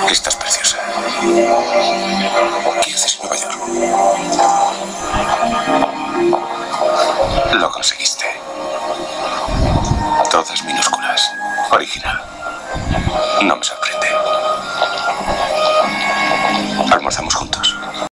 Estás preciosa. ¿Qué haces en Nueva York? Lo conseguiste. Todas minúsculas. Original. No me sorprende. ¿Almorzamos juntos?